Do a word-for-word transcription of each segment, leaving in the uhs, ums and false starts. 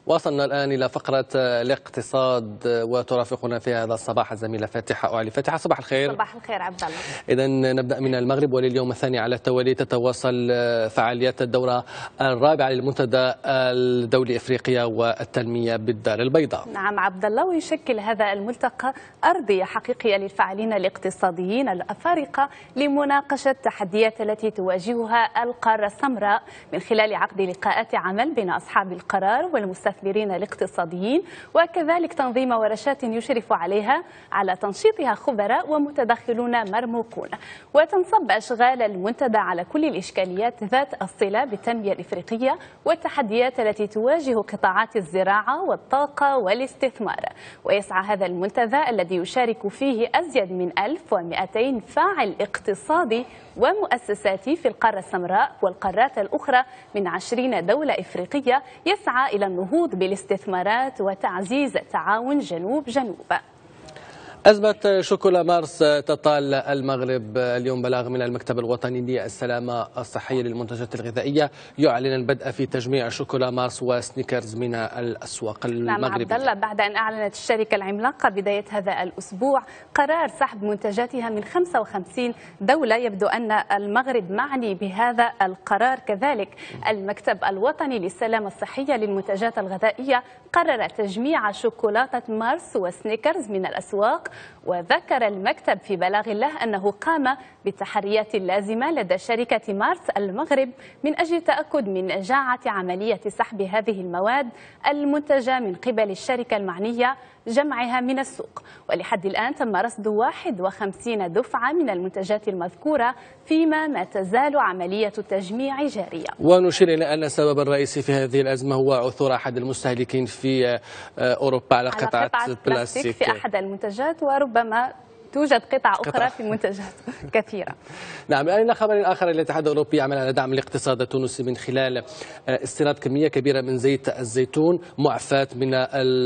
وصلنا الآن إلى فقرة الاقتصاد وترافقنا في هذا الصباح الزميلة فاتحة أعلي. فاتحة صباح الخير. صباح الخير عبد الله. إذا نبدأ من المغرب، ولليوم الثاني على التوالي تتواصل فعاليات الدورة الرابعة للمنتدى الدولي إفريقيا والتنمية بالدار البيضاء. نعم عبد الله، ويشكل هذا الملتقى أرضية حقيقية للفاعلين الاقتصاديين الأفارقة لمناقشة التحديات التي تواجهها القارة السمراء من خلال عقد لقاءات عمل بين أصحاب القرار والمستثمرين الاقتصاديين، وكذلك تنظيم ورشات يشرف عليها على تنشيطها خبراء ومتدخلون مرموقون. وتنصب أشغال المنتدى على كل الإشكاليات ذات الصلة بالتنمية الإفريقية والتحديات التي تواجه قطاعات الزراعة والطاقة والاستثمار. ويسعى هذا المنتدى الذي يشارك فيه أزيد من ألف ومئتين فاعل اقتصادي ومؤسساتي في القارة السمراء والقارات الأخرى من عشرين دولة إفريقية، يسعى إلى النهوض بالاستثمارات وتعزيز تعاون جنوب جنوب. أزمة شوكولا مارس تطال المغرب. اليوم بلاغ من المكتب الوطني للسلامة الصحية للمنتجات الغذائية يعلن البدء في تجميع شوكولا مارس وسنيكرز من الأسواق المغربية. نعم عبد الله، بعد أن أعلنت الشركة العملاقة بداية هذا الأسبوع قرار سحب منتجاتها من خمسة وخمسين دولة، يبدو أن المغرب معني بهذا القرار. كذلك المكتب الوطني للسلامة الصحية للمنتجات الغذائية قرر تجميع شوكولاتة مارس وسنيكرز من الأسواق. وذكر المكتب في بلاغ له أنه قام بالتحريات اللازمة لدى شركة مارس المغرب من أجل التأكد من نجاعة عملية سحب هذه المواد المنتجة من قبل الشركة المعنية جمعها من السوق. ولحد الآن تم رصد واحد وخمسين دفعة من المنتجات المذكورة، فيما ما تزال عملية التجميع جارية. ونشير إلى أن السبب الرئيسي في هذه الأزمة هو عثور أحد المستهلكين في أوروبا على قطعة بلاستيك في أحد المنتجات، وربما توجد قطع أخرى في منتجات كثيرة. نعم. إلى خبر آخر، الاتحاد الأوروبي يعمل على دعم الاقتصاد التونسي من خلال استيراد كمية كبيرة من زيت الزيتون معفاة من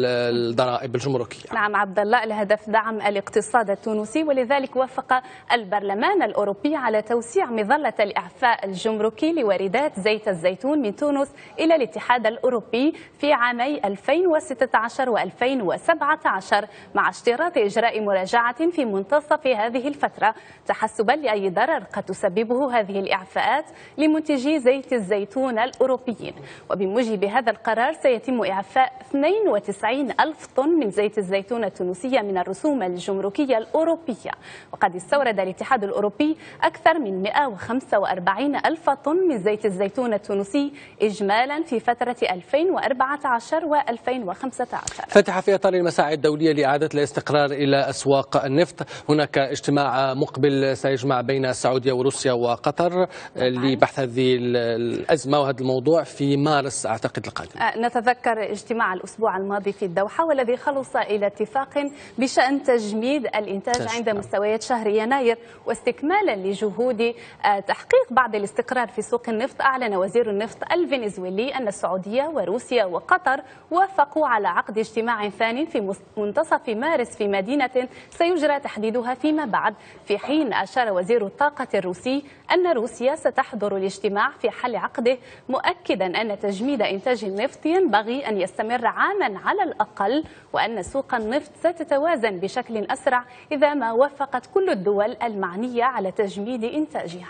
الضرائب الجمركية. نعم عبد الله، الهدف دعم الاقتصاد التونسي، ولذلك وافق البرلمان الأوروبي على توسيع مظلة الإعفاء الجمركي لواردات زيت الزيتون من تونس إلى الاتحاد الأوروبي في عامي ألفين وستة عشر وألفين وسبعة عشر، مع اشتراط إجراء مراجعة في منتصف هذه الفترة تحسبا لأي ضرر قد تسببه هذه الإعفاءات لمنتجي زيت الزيتون الأوروبيين. وبموجب هذا القرار سيتم إعفاء اثنين وتسعين ألف طن من زيت الزيتون التونسية من الرسوم الجمركية الأوروبية. وقد استورد الاتحاد الأوروبي أكثر من مئة وخمسة وأربعين ألف طن من زيت الزيتون التونسي إجمالا في فترة ألفين وأربعة عشر وألفين وخمسة عشر. فتح في إطار المساعي الدولية لإعادة الاستقرار إلى أسواق النفط هناك اجتماع مقبل سيجمع بين السعودية وروسيا وقطر لبحث هذه الأزمة وهذا الموضوع في مارس أعتقد القادم. نتذكر اجتماع الأسبوع الماضي في الدوحة والذي خلص إلى اتفاق بشأن تجميد الإنتاج عند مستويات شهر يناير. واستكمالا لجهود تحقيق بعض الاستقرار في سوق النفط، أعلن وزير النفط الفنزويلي أن السعودية وروسيا وقطر وافقوا على عقد اجتماع ثاني في منتصف مارس في مدينة سيجرى تحديدها فيما بعد، في حين أشار وزير الطاقة الروسي أن روسيا ستحضر الاجتماع في حل عقده، مؤكدا أن تجميد إنتاج النفط ينبغي أن يستمر عاما على الأقل، وأن سوق النفط ستتوازن بشكل أسرع إذا ما وافقت كل الدول المعنية على تجميد إنتاجها.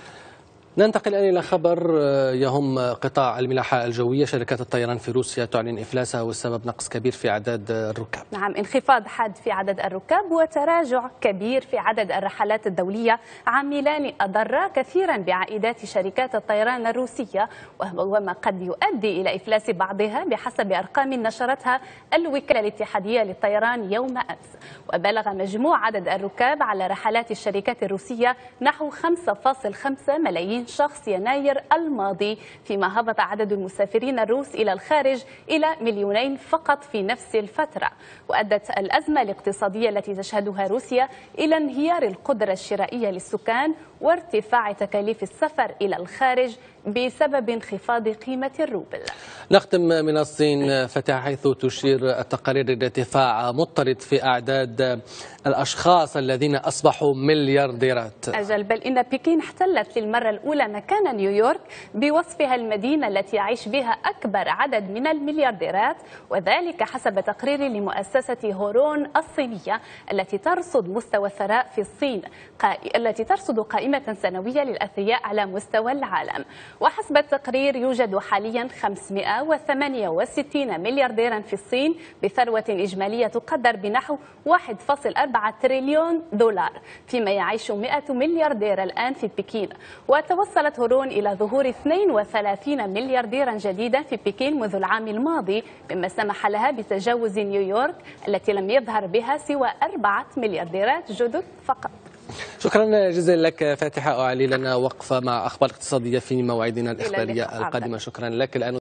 ننتقل الآن إلى خبر يهم قطاع الملاحة الجوية. شركات الطيران في روسيا تعلن إفلاسها والسبب نقص كبير في أعداد الركاب. نعم، انخفاض حاد في عدد الركاب وتراجع كبير في عدد الرحلات الدولية عاملان أضرا كثيرا بعائدات شركات الطيران الروسية، وما قد يؤدي إلى إفلاس بعضها بحسب أرقام نشرتها الوكالة الاتحادية للطيران يوم أمس. وبلغ مجموع عدد الركاب على رحلات الشركات الروسية نحو خمسة فاصلة خمسة ملايين شخص يناير الماضي، فيما هبط عدد المسافرين الروس إلى الخارج إلى مليونين فقط في نفس الفترة. وأدت الأزمة الاقتصادية التي تشهدها روسيا إلى انهيار القدرة الشرائية للسكان وارتفاع تكاليف السفر إلى الخارج بسبب انخفاض قيمة الروبل. نختم من الصين فتح، حيث تشير التقارير إلى ارتفاع مضطرد في أعداد الأشخاص الذين أصبحوا مليارديرات. أجل، بل إن بكين احتلت للمرة الأولى مكان نيويورك بوصفها المدينة التي يعيش بها أكبر عدد من المليارديرات، وذلك حسب تقرير لمؤسسة هورون الصينية التي ترصد مستوى الثراء في الصين، التي ترصد قائمة سنوية للأثرياء على مستوى العالم. وحسب التقرير يوجد حاليا خمسمائة وثمانية وستين مليارديرا في الصين بثروة إجمالية تقدر بنحو واحد فاصل أربعة تريليون دولار، فيما يعيش مائة ملياردير الآن في بكين. وتوصلت هورون إلى ظهور اثنين وثلاثين مليارديرا جديدا في بكين منذ العام الماضي، مما سمح لها بتجاوز نيويورك التي لم يظهر بها سوى أربعة مليارديرات جدد فقط. شكرا جزيلا لك فاتحة، أعلي لنا وقفة مع أخبار اقتصادية في مواعيدنا الإخبارية القادمة. شكرا لك. الآن